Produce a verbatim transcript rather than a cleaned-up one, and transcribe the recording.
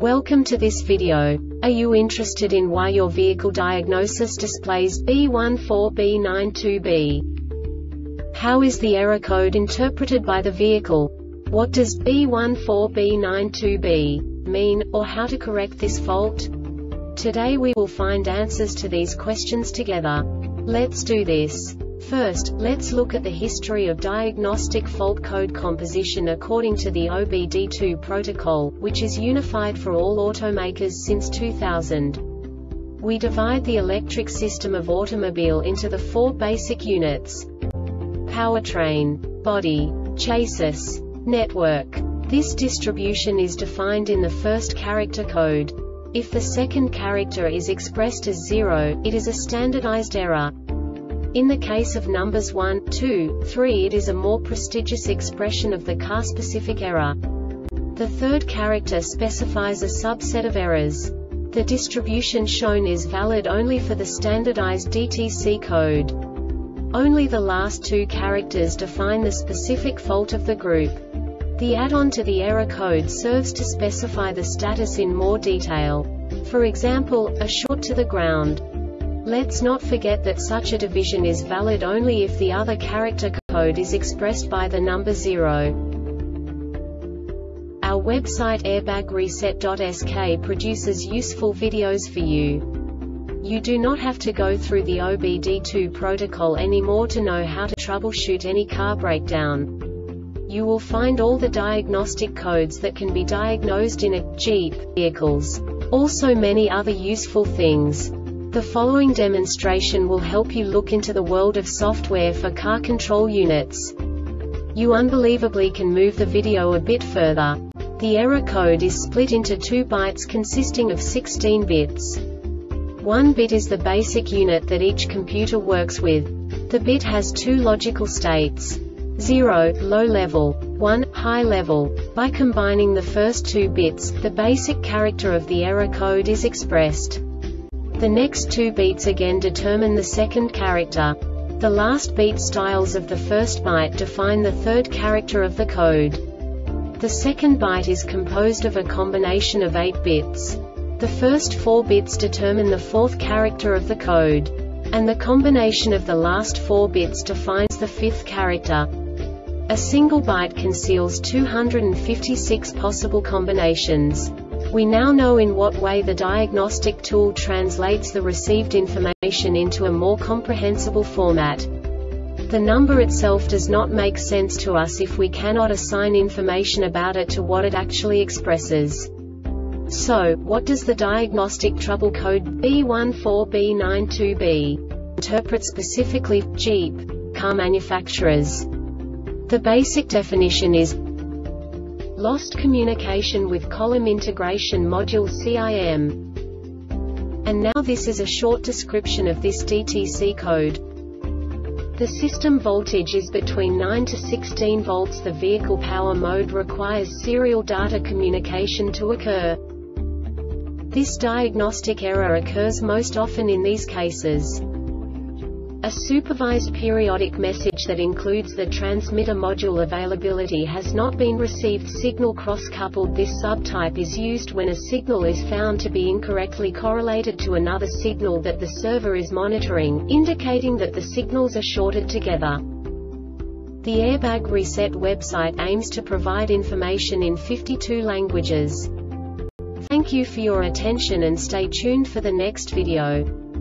Welcome to this video. Are you interested in why your vehicle diagnosis displays B one four B nine two B? How is the error code interpreted by the vehicle? What does B one four B nine two B mean, or how to correct this fault? Today we will find answers to these questions together. Let's do this. First, let's look at the history of diagnostic fault code composition according to the O B D two protocol, which is unified for all automakers since two thousand. We divide the electric system of automobile into the four basic units: powertrain, body, chassis, network. This distribution is defined in the first character code. If the second character is expressed as zero, it is a standardized error. In the case of numbers one, two, three, it is a more prestigious expression of the car-specific error. The third character specifies a subset of errors. The distribution shown is valid only for the standardized D T C code. Only the last two characters define the specific fault of the group. The add-on to the error code serves to specify the status in more detail. For example, a short to the ground. Let's not forget that such a division is valid only if the other character code is expressed by the number zero. Our website airbag reset dot S K produces useful videos for you. You do not have to go through the O B D two protocol anymore to know how to troubleshoot any car breakdown. You will find all the diagnostic codes that can be diagnosed in a Jeep vehicles. Also many other useful things. The following demonstration will help you look into the world of software for car control units. You unbelievably can move the video a bit further. The error code is split into two bytes consisting of sixteen bits. One bit is the basic unit that each computer works with. The bit has two logical states: zero, low level, one, high level. By combining the first two bits, the basic character of the error code is expressed. The next two beats again determine the second character. The last beat styles of the first byte define the third character of the code. The second byte is composed of a combination of eight bits. The first four bits determine the fourth character of the code. And the combination of the last four bits defines the fifth character. A single byte conceals two hundred fifty-six possible combinations. We now know in what way the diagnostic tool translates the received information into a more comprehensible format. The number itself does not make sense to us if we cannot assign information about it to what it actually expresses. So, what does the diagnostic trouble code B one four B nine two B interpret specifically for Jeep car manufacturers? The basic definition is lost communication with column integration module C I M. And now this is a short description of this D T C code. The system voltage is between nine to sixteen volts. The vehicle power mode requires serial data communication to occur. This diagnostic error occurs most often in these cases: a supervised periodic message that includes the transmitter module availability has not been received. Signal cross-coupled. This subtype is used when a signal is found to be incorrectly correlated to another signal that the server is monitoring, indicating that the signals are shorted together. The Airbag Reset website aims to provide information in fifty-two languages. Thank you for your attention and stay tuned for the next video.